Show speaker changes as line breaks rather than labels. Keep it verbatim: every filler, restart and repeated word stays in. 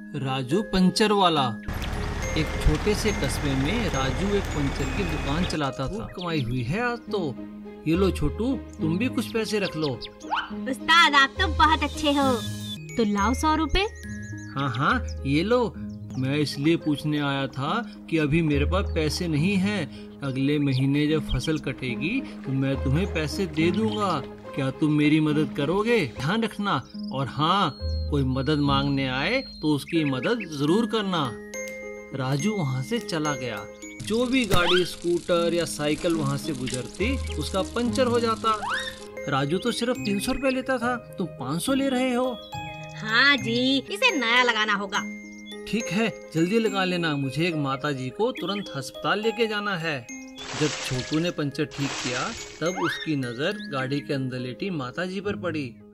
Raju puncture वाला। एक छोटे से कस्बे में राजू एक पंचर की दुकान चलाता था। कमाई हुई है आज तो। ये लो छोटू, तुम भी कुछ पैसे रख लो।
उस्ताद आप तो बहुत अच्छे हो। तो लाओ सौ रुपए।
हाँ हाँ ये लो। मैं इसलिए पूछने आया था कि अभी मेरे पास पैसे नहीं हैं। अगले महीने जब फसल कटेगी तो मैं तुम्हें पैसे दे दूंगा। क्या तुम मेरी मदद करोगे? ध्यान रखना। और हाँ, कोई मदद मांगने आए तो उसकी मदद जरूर करना। राजू वहाँ से चला गया। जो भी गाड़ी, स्कूटर या साइकिल वहाँ से गुजरती उसका पंचर हो जाता। राजू तो सिर्फ तीन सौ रुपए लेता था, तुम पाँच सौ ले रहे हो।
हाँ जी, इसे नया लगाना होगा।
ठीक है, जल्दी लगा लेना। मुझे एक माता जी को तुरंत अस्पताल लेके जाना है। जब छोटू ने पंचर ठीक किया तब उसकी नजर गाड़ी के अंदर लेटी माता जी पर पड़ी।